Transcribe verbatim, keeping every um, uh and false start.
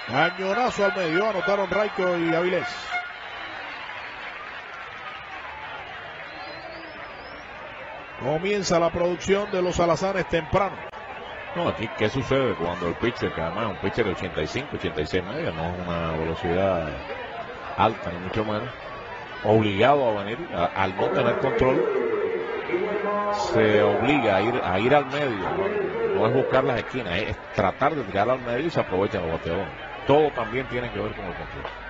Cañonazo al medio, anotaron Raico y Avilés. Comienza la producción de los alazanes temprano. No, aquí, ¿qué sucede cuando el pitcher, que además es un pitcher de ochenta y cinco, ochenta y seis media, no es una velocidad alta, ni mucho menos, obligado a venir, a, al no tener control, se obliga a ir, a ir al medio, no, no es buscar las esquinas, es tratar de tirar al medio y se aprovechan los bateadores. Todo también tiene que ver con el control.